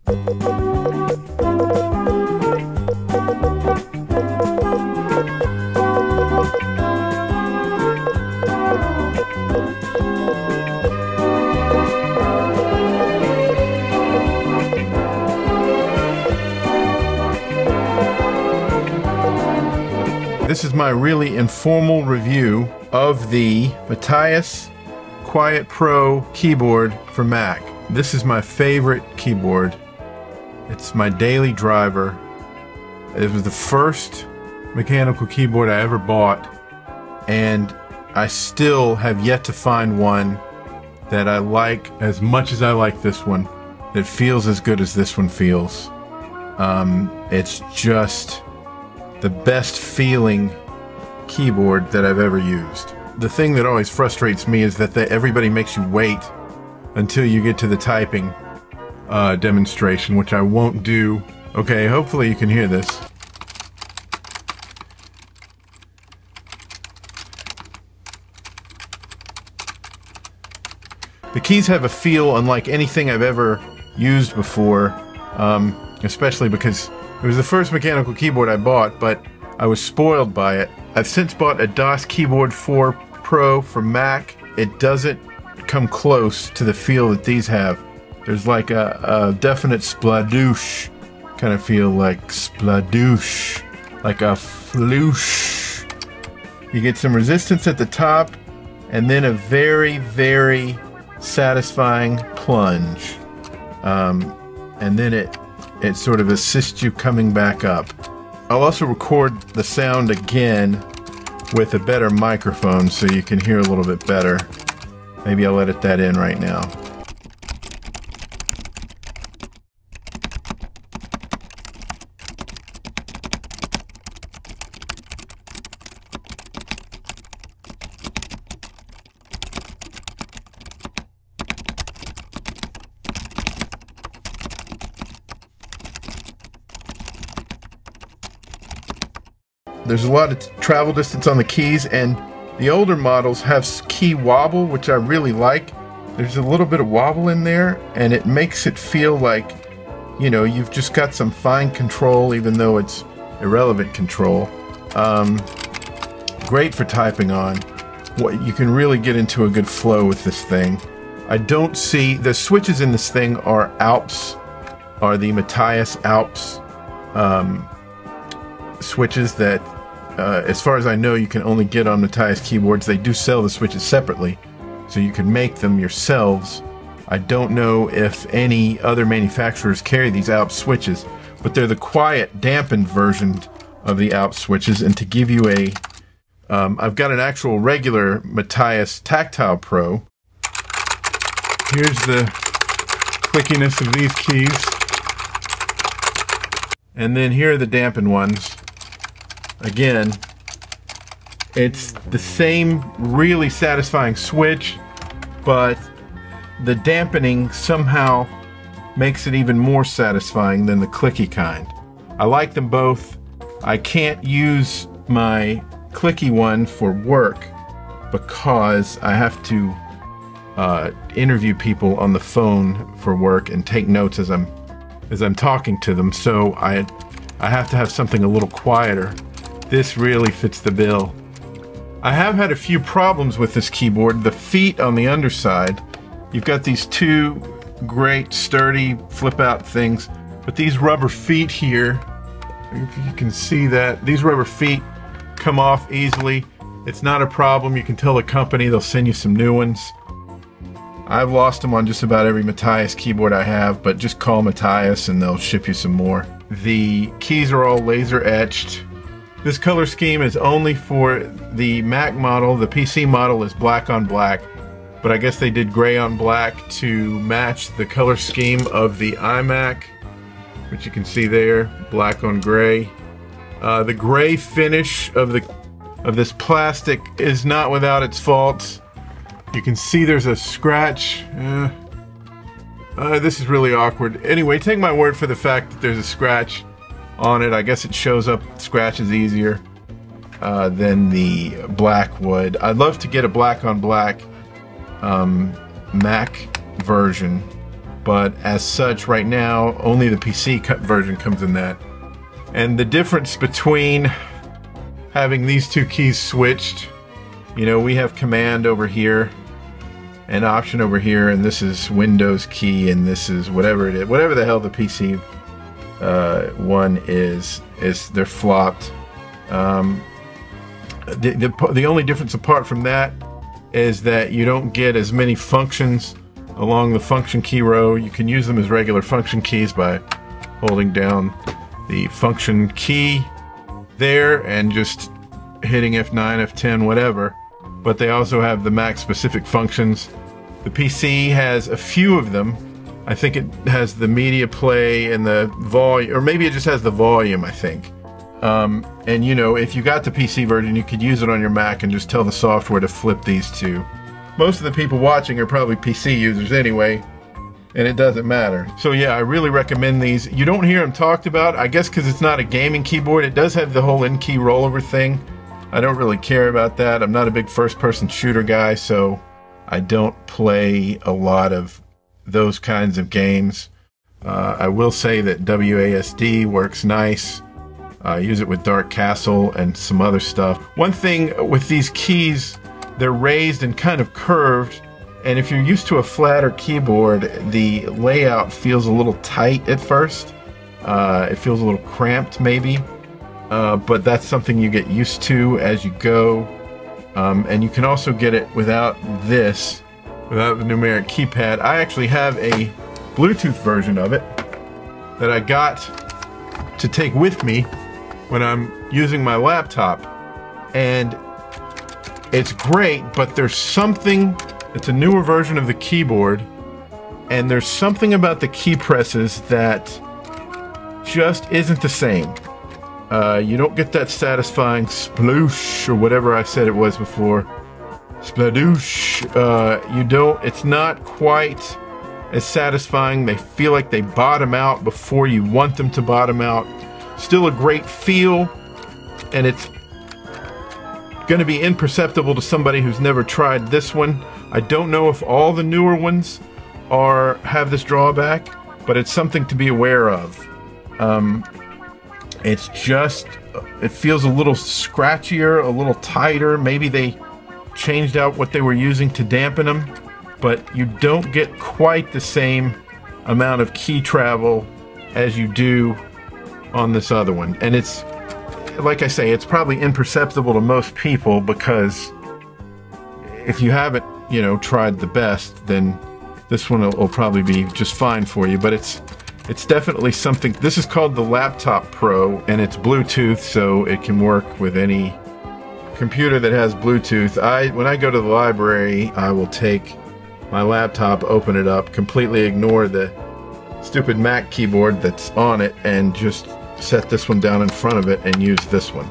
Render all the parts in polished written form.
This is my really informal review of the Matias Quiet Pro keyboard for Mac. This is my favorite keyboard. It's my daily driver. It was the first mechanical keyboard I ever bought, and I still have yet to find one that I like as much as I like this one, that feels as good as this one feels. It's just the best feeling keyboard that I've ever used. The thing that always frustrates me is that everybody makes you wait until you get to the typing demonstration, which I won't do. Okay, hopefully you can hear this. The keys have a feel unlike anything I've ever used before, especially because it was the first mechanical keyboard I bought, but I was spoiled by it. I've since bought a DOS Keyboard 4 Pro for Mac. It doesn't come close to the feel that these have. There's like a definite spladoosh kind of feel, like spladoosh, like a floosh. You get some resistance at the top, and then a very, very satisfying plunge. And then it sort of assists you coming back up. I'll also record the sound again with a better microphone so you can hear a little bit better. Maybe I'll edit that in right now. There's a lot of travel distance on the keys, and the older models have key wobble, which I really like. There's a little bit of wobble in there, and it makes it feel like, you know, you've just got some fine control, even though it's irrelevant control. Great for typing on. You can really get into a good flow with this thing. I don't see, the switches in this thing are Alps, are the Matias Alps switches that, as far as I know, you can only get on Matias keyboards. They do sell the switches separately, so you can make them yourselves. I don't know if any other manufacturers carry these Alps switches, but they're the quiet, dampened version of the Alps switches. And to give you a, I've got an actual regular Matias Tactile Pro. Here's the clickiness of these keys. And then here are the dampened ones. Again, it's the same really satisfying switch, but the dampening somehow makes it even more satisfying than the clicky kind. I like them both. I can't use my clicky one for work because I have to interview people on the phone for work and take notes as I'm talking to them, so I have to have something a little quieter. This really fits the bill. I have had a few problems with this keyboard. The feet on the underside, you've got these two great sturdy flip out things, but these rubber feet here, if you can see that, these rubber feet come off easily. It's not a problem. You can tell the company, they'll send you some new ones. I've lost them on just about every Matias keyboard I have, but just call Matias and they'll ship you some more. The keys are all laser etched. This color scheme is only for the Mac model. The PC model is black on black, but I guess they did gray on black to match the color scheme of the iMac, which you can see there, black on gray. The gray finish of this plastic is not without its faults. You can see there's a scratch. This is really awkward. Anyway, take my word for the fact that there's a scratch on it. I guess it shows up scratches easier than the black would. I'd love to get a black on black Mac version but as such, right now, only the PC version comes in that. And the difference between having these two keys switched, you know, we have Command over here and Option over here, and this is Windows key, and this is whatever it is, whatever the hell the PC one is they're flopped. The only difference apart from that is that you don't get as many functions along the function key row. You can use them as regular function keys by holding down the function key there and just hitting F9, F10, whatever. But they also have the Mac specific functions. The PC has a few of them. I think it has the media play and the volume, or maybe it just has the volume, I think. And you know, if you got the PC version, you could use it on your Mac and just tell the software to flip these two. Most of the people watching are probably PC users anyway, and it doesn't matter. So yeah, I really recommend these. You don't hear them talked about, I guess because it's not a gaming keyboard. It does have the whole in-key rollover thing. I don't really care about that. I'm not a big first-person shooter guy, so I don't play a lot of those kinds of games. I will say that WASD works nice. I use it with Dark Castle and some other stuff. One thing with these keys, they're raised and kind of curved, and if you're used to a flatter keyboard, the layout feels a little tight at first. It feels a little cramped maybe, but that's something you get used to as you go. And you can also get it without this, without the numeric keypad. I actually have a Bluetooth version of it that I got to take with me when I'm using my laptop, and it's great, but there's something, it's a newer version of the keyboard, and there's something about the key presses that just isn't the same. You don't get that satisfying sploosh, or whatever I said it was before. Spladoosh. You don't, it's not quite as satisfying. They feel like they bottom out before you want them to bottom out. Still a great feel, and it's going to be imperceptible to somebody who's never tried this one. I don't know if all the newer ones have this drawback, but it's something to be aware of. It's just, it feels a little scratchier, a little tighter. Maybe they changed out what they were using to dampen them, but you don't get quite the same amount of key travel as you do on this other one. And it's, like I say, it's probably imperceptible to most people, because if you haven't, you know, tried the best, then this one will probably be just fine for you. But it's definitely something. This is called the Laptop Pro, and it's Bluetooth, so it can work with any computer that has Bluetooth. When I go to the library, I will take my laptop, open it up, completely ignore the stupid Mac keyboard that's on it, and just set this one down in front of it and use this one.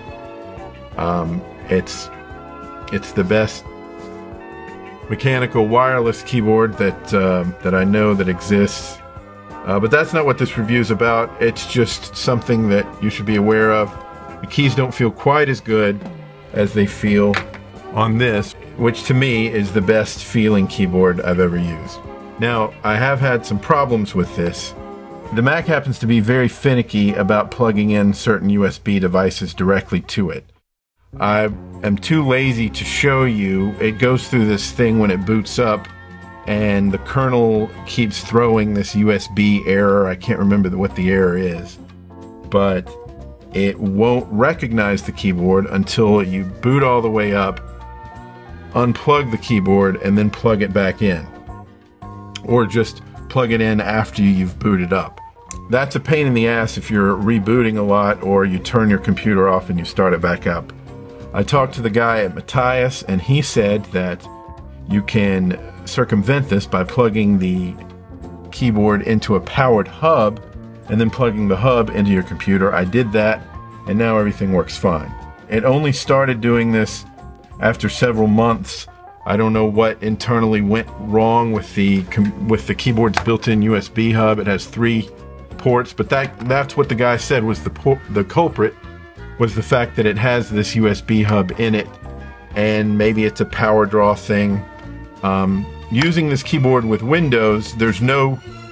It's the best mechanical wireless keyboard that I know that exists. But that's not what this review is about. It's just something that you should be aware of. The keys don't feel quite as good as they feel on this, which to me is the best feeling keyboard I've ever used. Now, I have had some problems with this. The Mac happens to be very finicky about plugging in certain USB devices directly to it. I am too lazy to show you. It goes through this thing when it boots up, and the kernel keeps throwing this USB error. I can't remember what the error is, but it won't recognize the keyboard until you boot all the way up, unplug the keyboard, and then plug it back in. Or just plug it in after you've booted up. That's a pain in the ass if you're rebooting a lot, or you turn your computer off and you start it back up. I talked to the guy at Matias, and he said that you can circumvent this by plugging the keyboard into a powered hub and then plugging the hub into your computer. I did that, and now everything works fine. It only started doing this after several months. I don't know what internally went wrong with the keyboard's built-in USB hub. It has 3 ports, but that's what the guy said was the culprit, was the fact that it has this USB hub in it, and maybe it's a power draw thing. Using this keyboard with Windows, there's no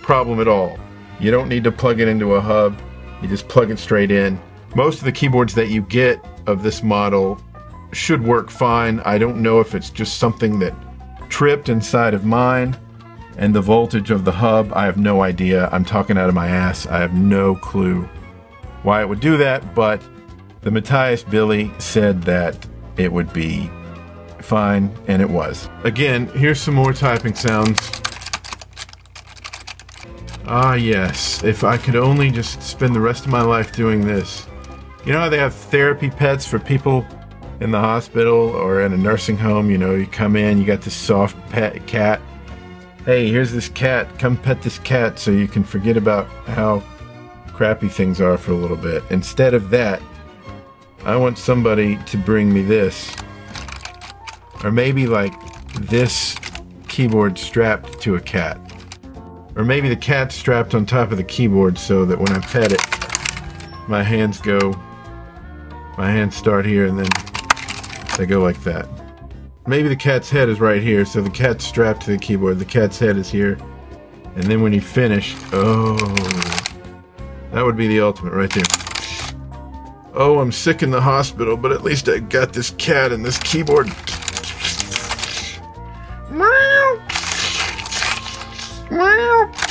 problem at all. You don't need to plug it into a hub. You just plug it straight in. Most of the keyboards that you get of this model should work fine. I don't know if it's just something that tripped inside of mine and the voltage of the hub. I have no idea. I'm talking out of my ass. I have no clue why it would do that, but the Matias Billy said that it would be fine, and it was. Again, here's some more typing sounds. Ah yes, if I could only just spend the rest of my life doing this. You know how they have therapy pets for people in the hospital or in a nursing home? You know, you come in, you got this soft pet cat. Hey, here's this cat, come pet this cat so you can forget about how crappy things are for a little bit. Instead of that, I want somebody to bring me this. Or maybe like this keyboard strapped to a cat. Or maybe the cat's strapped on top of the keyboard so that when I pet it, my hands start here and then they go like that. Maybe the cat's head is right here, so the cat's strapped to the keyboard, the cat's head is here, and then when you finish, oh, that would be the ultimate right there. Oh, I'm sick in the hospital, but at least I got this cat and this keyboard. Meow. Meow.